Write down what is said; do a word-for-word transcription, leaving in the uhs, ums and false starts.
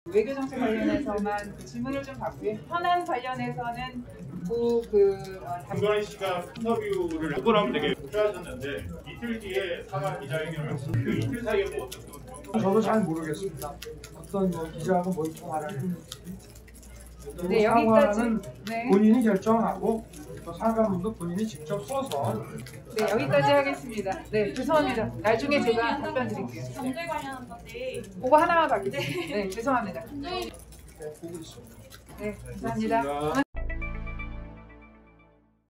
외교 정책 관련해서만 그 질문을 좀 받고요. 현안 관련해서는 그, 그 어, 김건희 씨가 인터뷰를 몇 번 하면 되게 필요하셨는데 이틀 뒤에 사과 기자회견을 했습니다. 그 이틀 사이에 뭐 어떤 저도 잘 모르겠습니다. 어떤 뭐 기자하고 뭘 통화를 네, 여기까지. 네. 본인이 결정하고 또 사과문도 본인이 직접 써서 네, 여기까지 하겠습니다. 네, 죄송합니다. 나중에 제가 답변 드릴게요. 경제 관련한 건데 그거 하나만 받겠습니다. 네, 죄송합니다. 보고 있습니다. 네, 감사합니다.